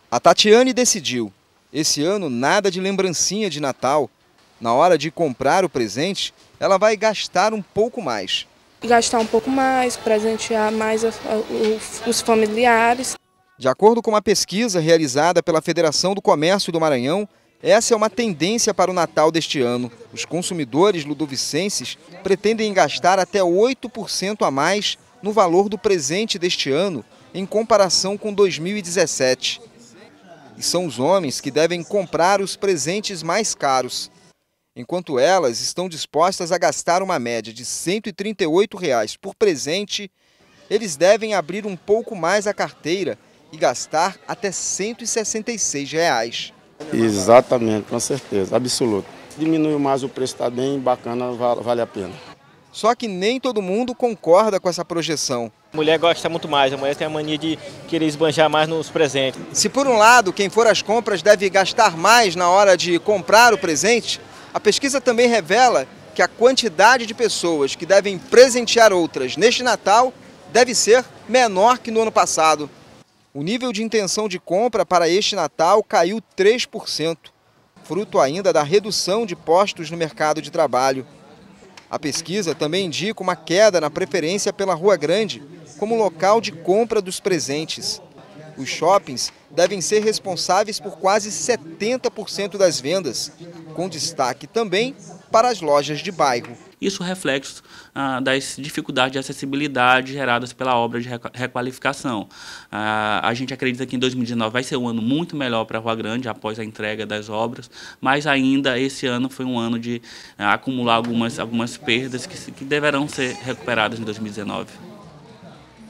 A Tatiane decidiu. Esse ano, nada de lembrancinha de Natal. Na hora de comprar o presente, ela vai gastar um pouco mais. Gastar um pouco mais, presentear mais os familiares. De acordo com uma pesquisa realizada pela Federação do Comércio do Maranhão, essa é uma tendência para o Natal deste ano. Os consumidores ludovicenses pretendem gastar até 8% a mais no valor do presente deste ano, em comparação com 2017. E são os homens que devem comprar os presentes mais caros. Enquanto elas estão dispostas a gastar uma média de R$ 138 por presente, eles devem abrir um pouco mais a carteira e gastar até R$ 166. Exatamente, com certeza, absoluto. Diminuiu mais o preço, está bem bacana, vale a pena. Só que nem todo mundo concorda com essa projeção. A mulher gosta muito mais, a mulher tem a mania de querer esbanjar mais nos presentes. Se por um lado, quem for às compras deve gastar mais na hora de comprar o presente, a pesquisa também revela que a quantidade de pessoas que devem presentear outras neste Natal deve ser menor que no ano passado. O nível de intenção de compra para este Natal caiu 3%, fruto ainda da redução de postos no mercado de trabalho. A pesquisa também indica uma queda na preferência pela Rua Grande como local de compra dos presentes. Os shoppings devem ser responsáveis por quase 70% das vendas, com destaque também para as lojas de bairro. Isso é reflexo das dificuldades de acessibilidade geradas pela obra de requalificação. A gente acredita que em 2019 vai ser um ano muito melhor para a Rua Grande após a entrega das obras, mas ainda esse ano foi um ano de acumular algumas perdas que deverão ser recuperadas em 2019.